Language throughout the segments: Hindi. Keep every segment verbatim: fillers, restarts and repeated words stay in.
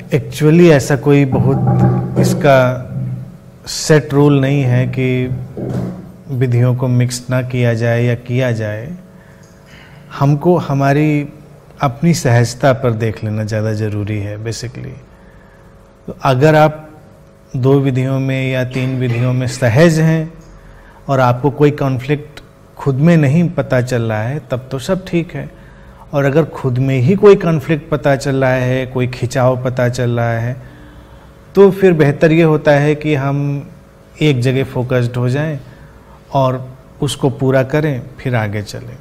एक्चुअली ऐसा कोई बहुत इसका सेट रूल नहीं है कि विधियों को मिक्स ना किया जाए या किया जाए। हमको हमारी अपनी सहजता पर देख लेना ज़्यादा ज़रूरी है बेसिकली। तो अगर आप दो विधियों में या तीन विधियों में सहज हैं और आपको कोई कॉन्फ्लिक्ट खुद में नहीं पता चल रहा है तब तो सब ठीक है। और अगर खुद में ही कोई कॉन्फ्लिक्ट पता चल रहा है, कोई खिंचाव पता चल रहा है, तो फिर बेहतर ये होता है कि हम एक जगह फोकस्ड हो जाएं और उसको पूरा करें, फिर आगे चलें।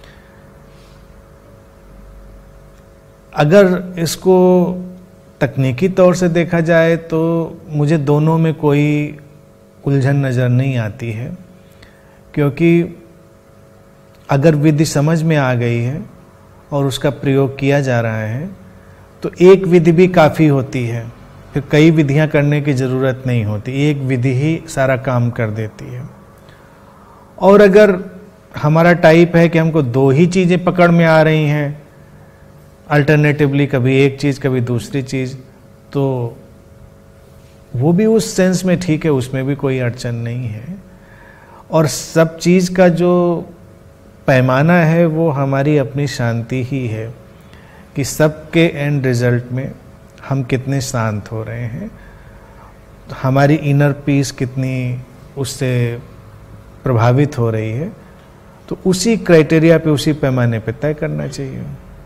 अगर इसको तकनीकी तौर से देखा जाए तो मुझे दोनों में कोई उलझन नज़र नहीं आती है, क्योंकि अगर विधि समझ में आ गई है और उसका प्रयोग किया जा रहा है तो एक विधि भी काफ़ी होती है, फिर कई विधियां करने की ज़रूरत नहीं होती, एक विधि ही सारा काम कर देती है। और अगर हमारा टाइप है कि हमको दो ही चीज़ें पकड़ में आ रही हैं अल्टरनेटिवली, कभी एक चीज़ कभी दूसरी चीज़, तो वो भी उस सेंस में ठीक है, उसमें भी कोई अड़चन नहीं है। और सब चीज़ का जो पैमाना है वो हमारी अपनी शांति ही है कि सबके एंड रिजल्ट में हम कितने शांत हो रहे हैं, हमारी इनर पीस कितनी उससे प्रभावित हो रही है, तो उसी क्राइटेरिया पे, उसी पैमाने पे तय करना चाहिए।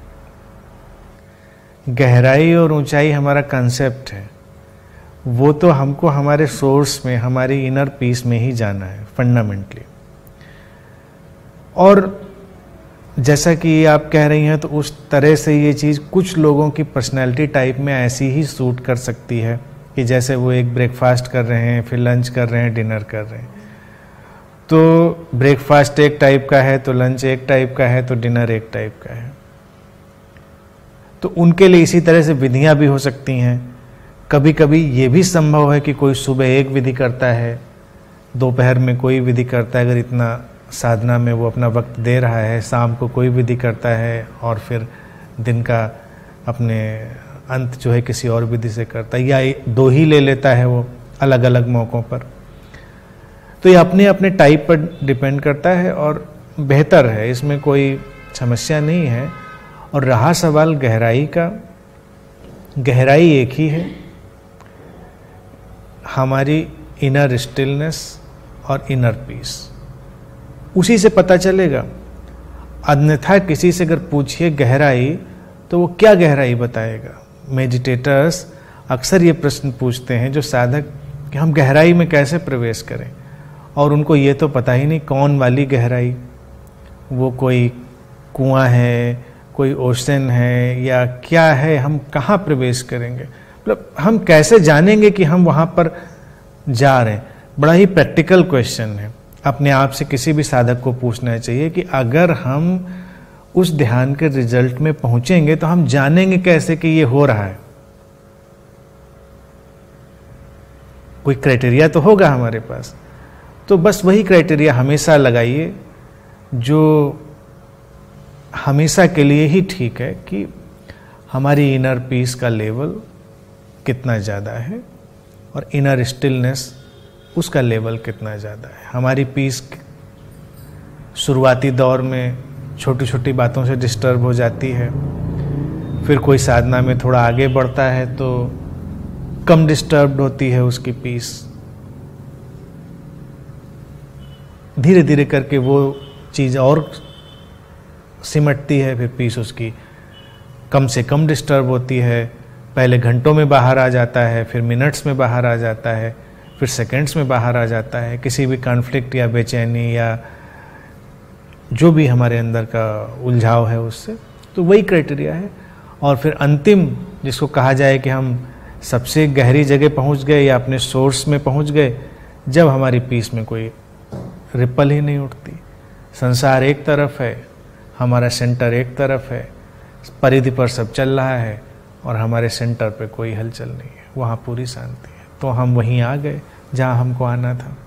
गहराई और ऊंचाई हमारा कंसेप्ट है, वो तो हमको हमारे सोर्स में, हमारी इनर पीस में ही जाना है फंडामेंटली। और जैसा कि आप कह रही हैं तो उस तरह से ये चीज़ कुछ लोगों की पर्सनैलिटी टाइप में ऐसी ही सूट कर सकती है कि जैसे वो एक ब्रेकफास्ट कर रहे हैं, फिर लंच कर रहे हैं, डिनर कर रहे हैं। तो ब्रेकफास्ट एक टाइप का है तो लंच एक टाइप का है तो डिनर एक टाइप का है। तो उनके लिए इसी तरह से विधियां भी हो सकती हैं। कभी कभी ये भी संभव है कि कोई सुबह एक विधि करता है, दोपहर में कोई विधि करता है, अगर इतना साधना में वो अपना वक्त दे रहा है, शाम को कोई विधि करता है और फिर दिन का अपने अंत जो है किसी और विधि से करता है, या दो ही ले लेता है वो अलग अलग मौक़ों पर। तो ये अपने अपने टाइप पर डिपेंड करता है और बेहतर है, इसमें कोई समस्या नहीं है। और रहा सवाल गहराई का, गहराई एक ही है, हमारी इनर स्टिलनेस और इनर पीस, उसी से पता चलेगा। अन्यथा किसी से अगर पूछिए गहराई तो वो क्या गहराई बताएगा। मेडिटेटर्स अक्सर ये प्रश्न पूछते हैं जो साधक कि हम गहराई में कैसे प्रवेश करें, और उनको ये तो पता ही नहीं कौन वाली गहराई, वो कोई कुआं है, कोई ओशन है या क्या है, हम कहाँ प्रवेश करेंगे, मतलब हम कैसे जानेंगे कि हम वहाँ पर जा रहे हैं। बड़ा ही प्रैक्टिकल क्वेश्चन है, अपने आप से किसी भी साधक को पूछना चाहिए कि अगर हम उस ध्यान के रिजल्ट में पहुंचेंगे तो हम जानेंगे कैसे कि ये हो रहा है। कोई क्राइटेरिया तो होगा हमारे पास, तो बस वही क्राइटेरिया हमेशा लगाइए जो हमेशा के लिए ही ठीक है कि हमारी इनर पीस का लेवल कितना ज़्यादा है और इनर स्टिलनेस उसका लेवल कितना ज़्यादा है। हमारी पीस शुरुआती दौर में छोटी छोटी बातों से डिस्टर्ब हो जाती है, फिर कोई साधना में थोड़ा आगे बढ़ता है तो कम डिस्टर्ब्ड होती है उसकी पीस, धीरे धीरे करके वो चीज़ और सिमटती है, फिर पीस उसकी कम से कम डिस्टर्ब होती है, पहले घंटों में बाहर आ जाता है, फिर मिनट्स में बाहर आ जाता है, फिर सेकंड्स में बाहर आ जाता है, किसी भी कॉन्फ्लिक्ट या बेचैनी या जो भी हमारे अंदर का उलझाव है उससे। तो वही क्राइटेरिया है। और फिर अंतिम जिसको कहा जाए कि हम सबसे गहरी जगह पहुंच गए या अपने सोर्स में पहुंच गए, जब हमारी पीस में कोई रिपल ही नहीं उठती, संसार एक तरफ है, हमारा सेंटर एक तरफ है, परिधि पर सब चल रहा है और हमारे सेंटर पे कोई हलचल नहीं है, वहाँ पूरी शांति है। तो हम वहीं आ गए जहाँ हमको आना था।